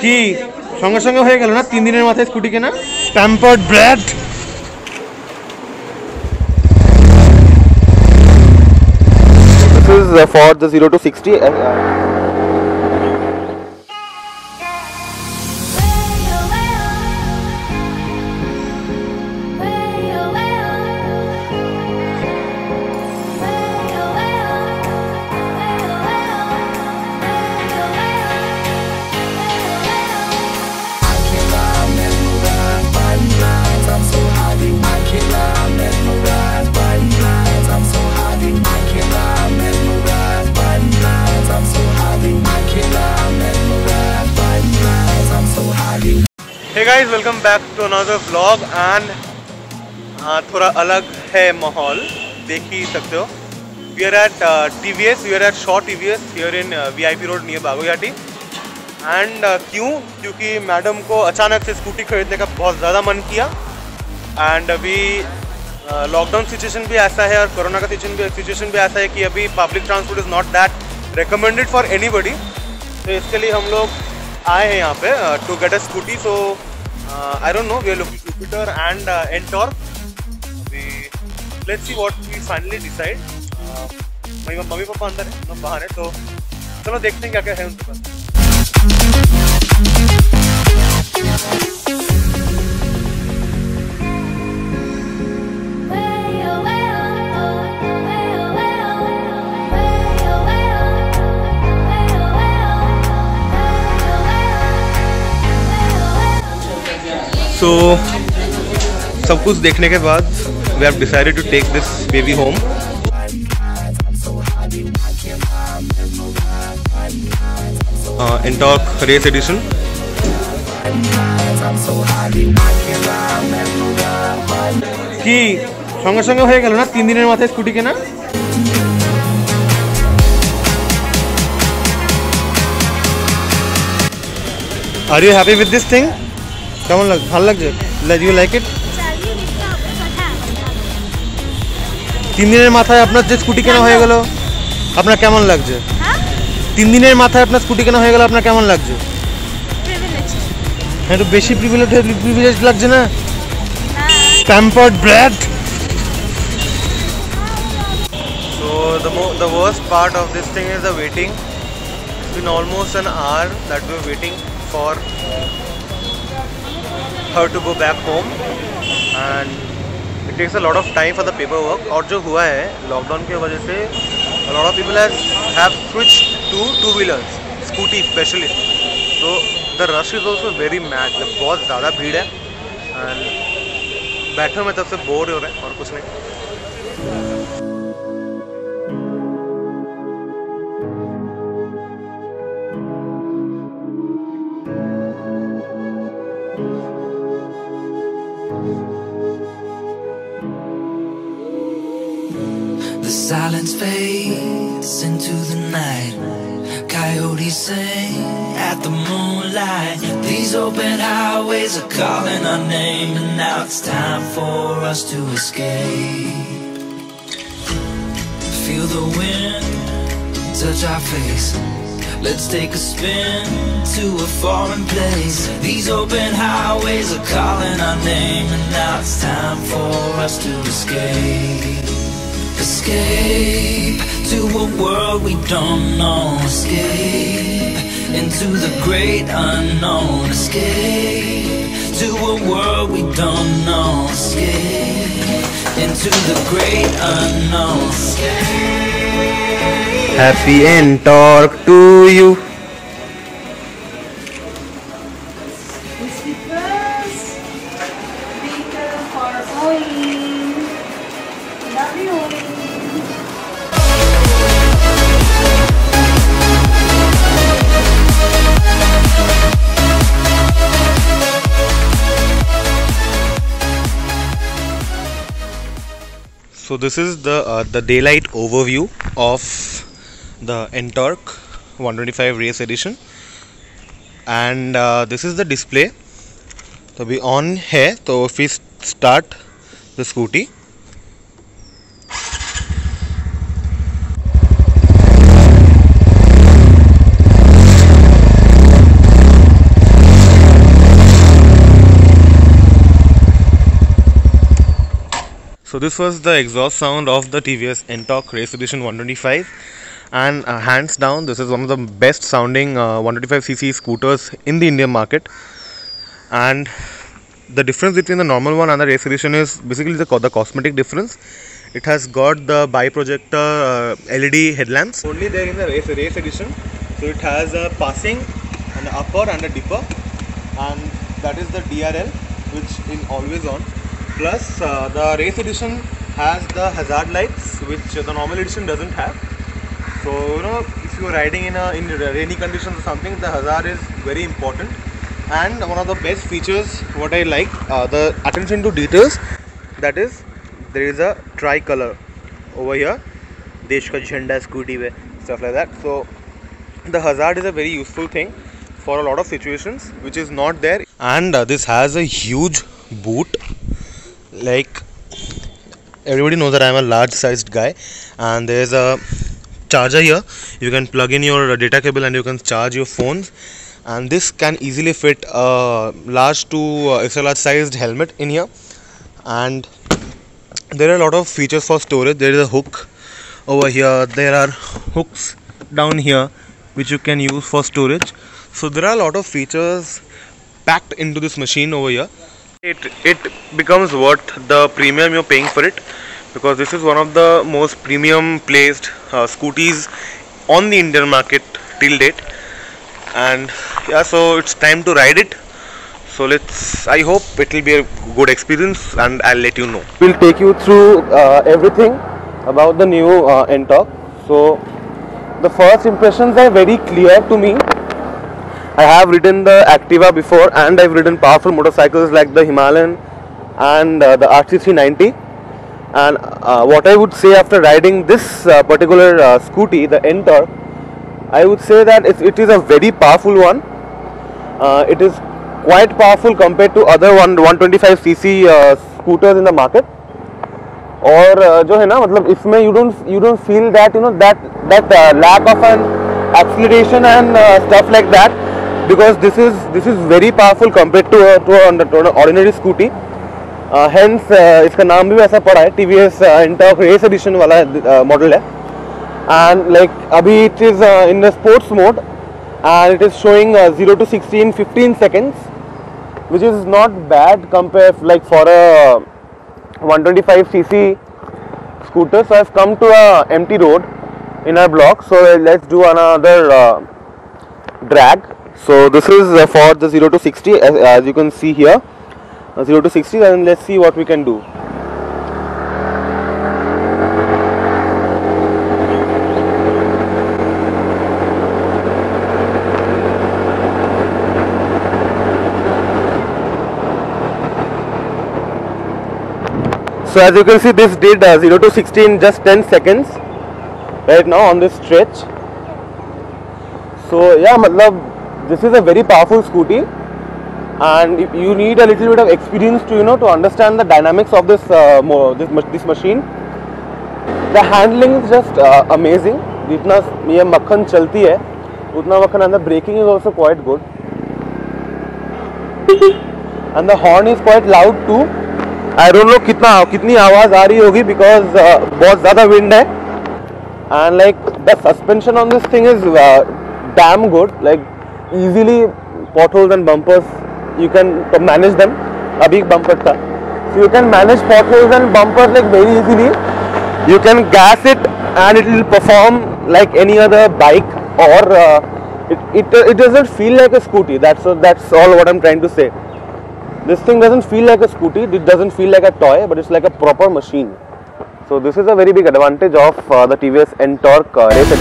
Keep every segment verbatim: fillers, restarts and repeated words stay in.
কি সঙ্গে সঙ্গে হয়ে গেল না তিন দিনের মাথায় স্কুটি কেনা pampered brat This is uh, for the zero to sixty and uh, Hey guys, welcome back to another vlog and uh, थोड़ा अलग है माहौल देख ही सकते हो. We are at uh, T V S, we are at Shaw T V S here in uh, V I P Road near बागोयाटी. And uh, क्यों? क्योंकि madam को अचानक से स्कूटी खरीदने का बहुत ज़्यादा मन किया. And अभी लॉकडाउन uh, सिचुएशन भी ऐसा है और कोरोना का सिचुएशन भी सिचुएशन भी ऐसा है कि अभी public transport is not that recommended for anybody. तो इसके लिए हम लोग आए हैं यहाँ पे to get a scooty. So I don't know, we are looking Jupiter and Ntorq. Let's see what we finally decide. मम्मी पापा अंदर है, हम बाहर है, तो चलो देखते हैं क्या क्या है उनके पास. So, सब कुछ देखने के बाद we have decided to take this baby home. Uh, Entork Race Edition. কি সঙ্গে সঙ্গে হয়ে গেল না তিন দিনের মাথায় স্কুটি কেনা. Are you happy with this thing? কেমন লাগ ভালো লাগছে? You like it? তিন দিনের মাথায় আপনার যে স্কুটি কেনা হয়ে গেল আপনার কেমন লাগছে? তিন দিনের মাথায় আপনার স্কুটি কেনা হয়ে গেল আপনার কেমন লাগছে? হ্যাঁ, একটু বেশি প্রিভিলেজ প্রিভিলেজ লাগছে না? Pampered brat. So the mo the worst part of this thing is the waiting. It's been almost an hour that we were waiting for her to go back home and it takes a lot of time for the paperwork. और जो हुआ है lockdown की वजह से a lot of people has have switched to two wheelers, scooty especially. So the rush is also very mad. बहुत ज़्यादा भीड़ है and बैठे में तब से बोर हो रहे हैं और कुछ नहीं. The silence fades into the night. Coyotes sing at the moonlight. These open highways are calling our name, and now it's time for us to escape. Feel the wind touch our face. Let's take a spin to a foreign place. These open highways are calling our name, and now it's time for us to escape. Escape to a world we don't know. Escape into the great unknown. Escape to a world we don't know. Escape into the great unknown. Escape. Happy Entork to you. So this is the uh, the daylight overview of the Entork one twenty-five Race Edition, and uh, this is the display. तो अभी on है, तो if we start the scooty, So this was the exhaust sound of the T V S Ntorq Race Edition one twenty-five, and uh, hands down this is one of the best sounding uh, one twenty-five c c scooters in the Indian market. And the difference between the normal one and the Race Edition is basically the, co the cosmetic difference. It has got the bi-projector uh, L E D headlamps only there in the Race, race Edition. So it has a passing, an upper and a dipper, and that is the D R L, which is always on. Plus uh, the Race Edition has the hazard lights, which the normal edition doesn't have. So you know, if you are riding in a in rainy conditions or something, the hazard is very important. And one of the best features what I like, uh, the attention to details, that is there is a tricolor over here, Desh ka jhanda scooty mein, stuff like that. So the hazard is a very useful thing for a lot of situations which is not there. And uh, this has a huge boot. Like everybody knows that I am a large sized guy, and there is a charger here. You can plug in your data cable and you can charge your phones, and this can easily fit a large to uh, extra large sized helmet in here. And there are a lot of features for storage. There is a hook over here, there are hooks down here which you can use for storage. So there are a lot of features packed into this machine over here. It, it becomes worth the premium you're paying for it, because this is one of the most premium placed uh, scooties on the Indian market till date. And yeah, so it's time to ride it. So let's, I hope it will be a good experience, and I'll let you know. We'll take you through uh, everything about the new uh, Ntorq. So the first impressions are very clear to me. I have ridden the Activa before, and I've ridden powerful motorcycles like the Himalayan and uh, the R C three ninety. And uh, what I would say after riding this uh, particular uh, scooty, the Ntorq, I would say that it, it is a very powerful one. Uh, it is quite powerful compared to other one twenty-five c c uh, scooters in the market. और uh, जो है ना, मतलब इसमें you don't you don't feel that you know that that uh, lack of an acceleration and uh, stuff like that, because this is this is very powerful compared to uh, to, uh, to an ordinary scooty. Uh, hence uh, इसका नाम भी वैसा पड़ा है, T V S uh, Ntorq Race Edition वाला uh, model है. And like अभी it is uh, in the sports mode, and it is showing uh, zero to sixty in fifteen seconds, which is not bad compared like for a one twenty-five c c scooter. So I've come to a empty road in our block, so let's do another uh, drag. So this is uh, for the zero to sixty, as, as you can see here, uh, zero to sixty, and let's see what we can do. So as you can see, this did uh, zero to sixty in just ten seconds right now on this stretch. So yeah, matlab, this is a very powerful scooty, and you need a little bit of experience to you know to understand the dynamics of this uh, this, this machine. The handling is just uh, amazing. जितना ये मक्खन चलती है उतना मक्खन, and the braking is also quite good, and the horn is quite loud too. I don't know कितना कितनी आवाज आ रही होगी, because uh, बहुत ज़्यादा wind है. And like the suspension on this thing is uh, damn good. Like easily potholes and bumpers you can manage them. अभी bumper था, so you can manage potholes and bumpers like very easily. You can gas it and it will perform like any other bike, or uh, it, it it doesn't feel like a scooty. That's uh, that's all what I'm trying to say. This thing doesn't feel like a scooty, it doesn't feel like a toy, but it's like a proper machine. So this is a very big advantage of uh, the T V S Ntorq uh, Race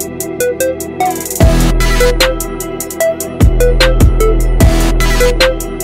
Edition.